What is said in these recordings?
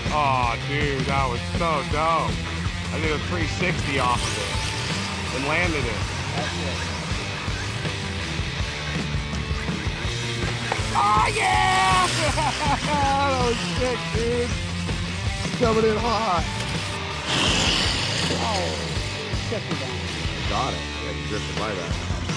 Oh, dude, that was so dope. I did a 360 off of it and landed it. That's it. Oh, yeah! That was sick, dude. Coming in hot. Oh, shut you down. Got it. Yeah, you drifted by that.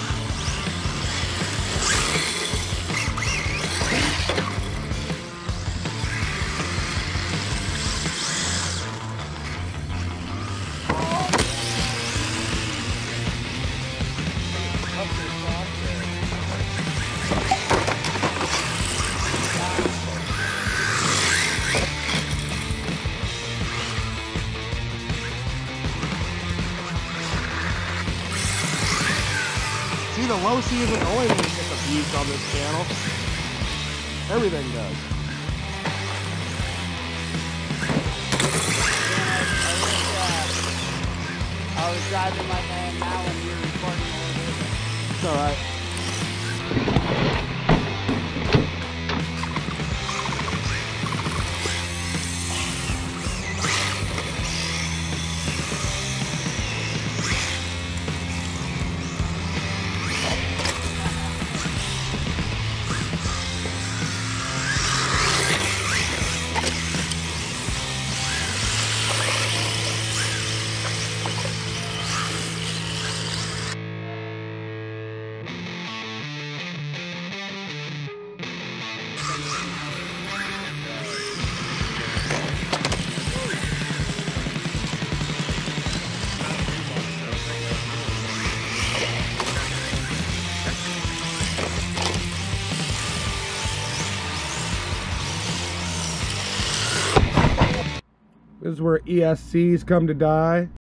See, the low C isn't only when it gets abused on this channel. Everything does. I was driving like I am now when you were recording a little bit. It's alright. This is where ESCs come to die.